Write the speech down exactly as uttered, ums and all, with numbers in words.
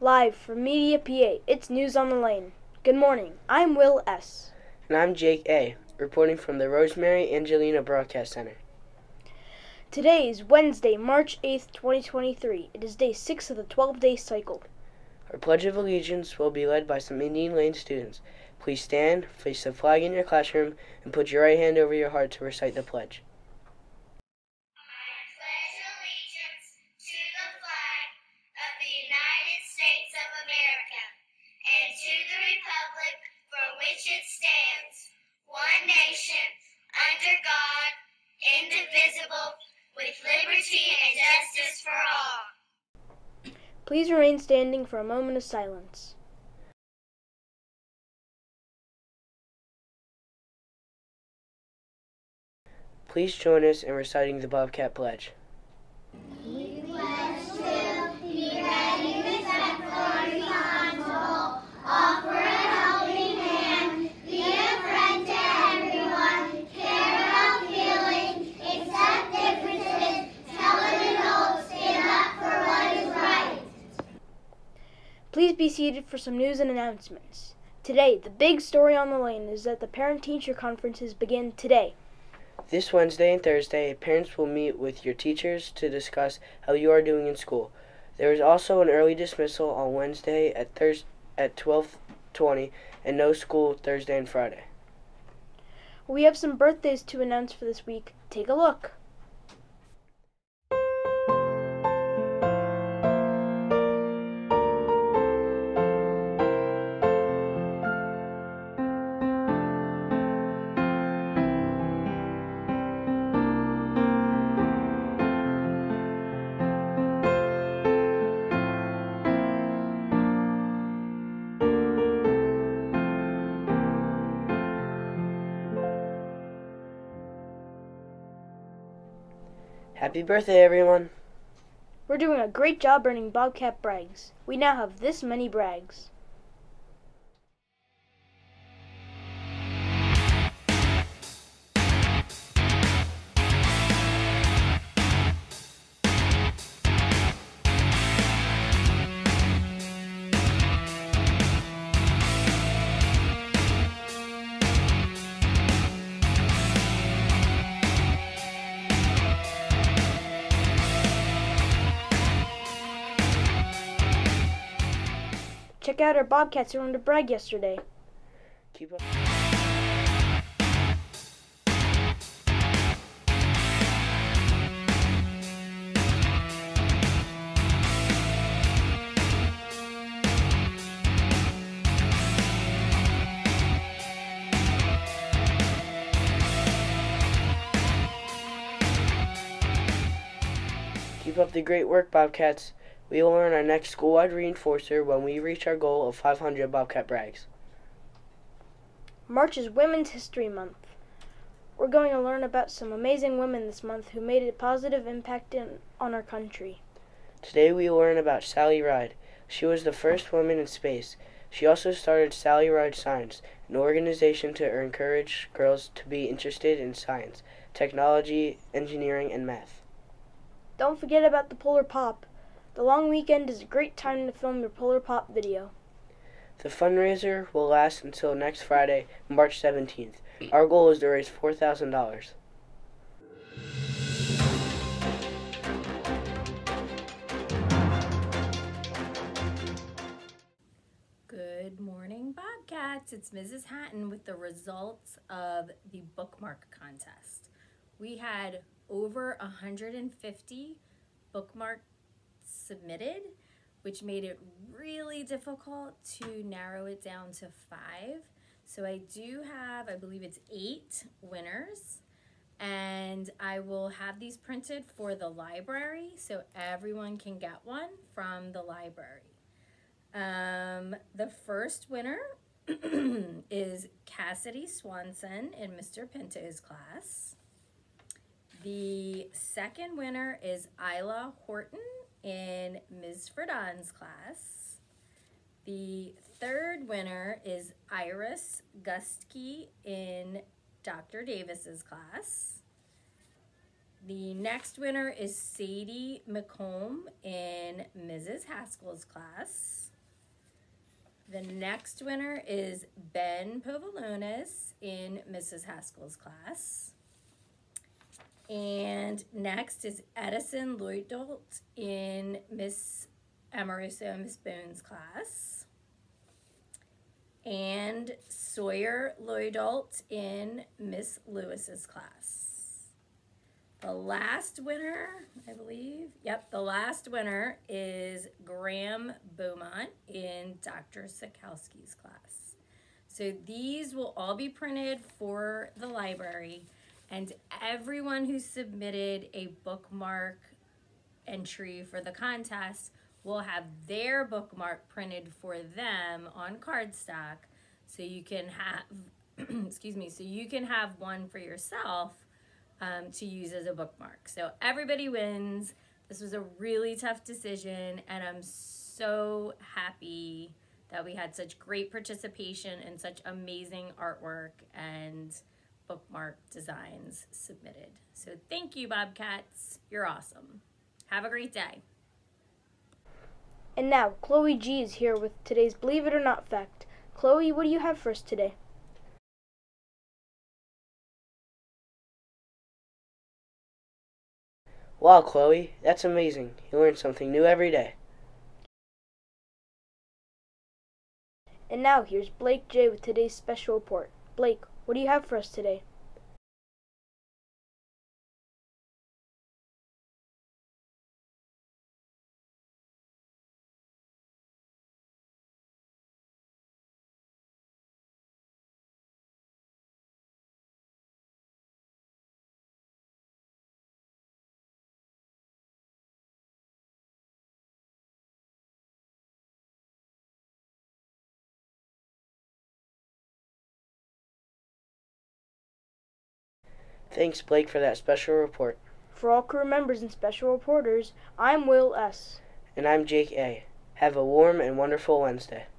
Live from Media P A, it's News on the Lane. Good morning, I'm Will S. And I'm Jake A., reporting from the Rosemary Angelina Broadcast Center. Today is Wednesday, March eighth, twenty twenty-three. It is day six of the twelve-day cycle. Our Pledge of Allegiance will be led by some Indian Lane students. Please stand, face the flag in your classroom, and put your right hand over your heart to recite the pledge. It stands, one nation, under God, indivisible, with liberty and justice for all. Please remain standing for a moment of silence. Please join us in reciting the Bobcat Pledge. We pledge to be ready, respectful, responsible, offer a helping hand, be a friend to everyone, care about feelings, accept differences, tell an adult, stand up for what is right. Please be seated for some news and announcements. Today, the big story on the lane is that the parent-teacher conferences begin today. This Wednesday and Thursday, parents will meet with your teachers to discuss how you are doing in school. There is also an early dismissal on Wednesday at Thurs at twelve twenty and no school Thursday and Friday. We have some birthdays to announce for this week. Take a look. Happy birthday, everyone! We're doing a great job earning Bobcat brags. We now have this many brags. Check out our Bobcats who earned a brag yesterday. Keep up. Keep up the great work, Bobcats. We will earn our next school-wide reinforcer when we reach our goal of five hundred Bobcat brags. March is Women's History Month. We're going to learn about some amazing women this month who made a positive impact in, on our country. Today we will learn about Sally Ride. She was the first woman in space. She also started Sally Ride Science, an organization to encourage girls to be interested in science, technology, engineering, and math. Don't forget about the Polar Pop. The long weekend is a great time to film your Polar Pop video. The fundraiser will last until next Friday, March seventeenth. Our goal is to raise four thousand dollars. Good morning, Bobcats. It's Missus Hatton with the results of the bookmark contest. We had over one hundred fifty bookmarks submitted, which made it really difficult to narrow it down to five. So I do have, I believe it's eight winners, and I will have these printed for the library so everyone can get one from the library. Um, the first winner is Cassidy Swanson in Mister Pinto's class. The second winner is Isla Horton in Miz Verdon's class. The third winner is Iris Gustke in Doctor Davis's class. The next winner is Sadie McComb in Missus Haskell's class. The next winner is Ben Povolunas in Missus Haskell's class. And next is Edison Lloyd-Dolt in Miss Amoruso and Miss Bone's class. And Sawyer Lloyd-Dolt in Miss Lewis's class. The last winner, I believe, yep, the last winner is Graham Beaumont in Doctor Sikowski's class. So these will all be printed for the library, and everyone who submitted a bookmark entry for the contest will have their bookmark printed for them on cardstock, so you can have, excuse me, so you can have one for yourself um, to use as a bookmark. So everybody wins. This was a really tough decision, and I'm so happy that we had such great participation and such amazing artwork and bookmark designs submitted. So thank you, Bobcats. You're awesome. Have a great day. And now, Chloe G is here with today's Believe It or Not fact. Chloe, what do you have for us today? Wow, Chloe, that's amazing. You learn something new every day. And now, here's Blake J with today's special report. Blake, what do you have for us today? Thanks, Blake, for that special report. For all crew members and special reporters, I'm Will S. And I'm Jake A. Have a warm and wonderful Wednesday.